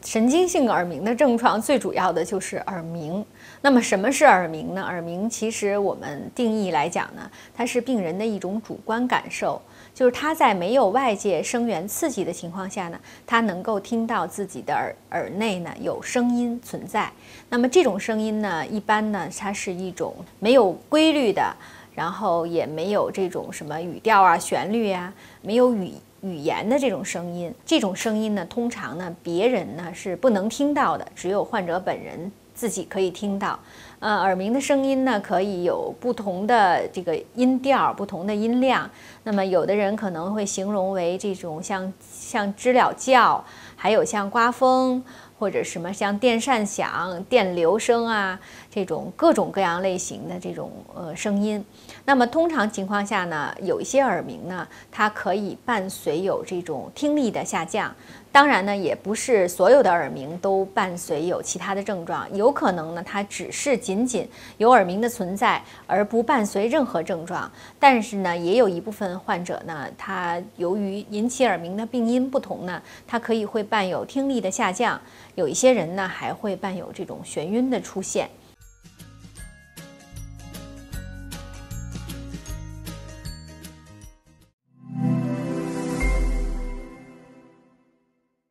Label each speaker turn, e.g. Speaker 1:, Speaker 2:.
Speaker 1: 神经性耳鸣的症状最主要的就是耳鸣。那么什么是耳鸣呢？耳鸣其实我们定义来讲呢，它是病人的一种主观感受，就是他在没有外界声源刺激的情况下呢，他能够听到自己的耳内呢有声音存在。那么这种声音呢，一般呢它是一种没有规律的，然后也没有这种什么语调啊、旋律啊，没有语言的这种声音。这种声音呢，通常呢别人呢是不能听到的，只有患者本人自己可以听到。耳鸣的声音呢，可以有不同的这个音调、不同的音量。那么有的人可能会形容为这种像知了叫，还有像刮风，或者什么像电扇响、电流声啊，这种各种各样类型的这种声音。那么通常情况下呢，有一些耳鸣呢，它可以伴随有这种听力的下降。当然呢，也不是所有的耳鸣都伴随有其他的症状，有可能呢，它只是仅仅有耳鸣的存在，而不伴随任何症状。但是呢，也有一部分患者呢，他由于引起耳鸣的病因不同呢，他可以会伴有听力的下降，有一些人呢还会伴有这种眩晕的出现。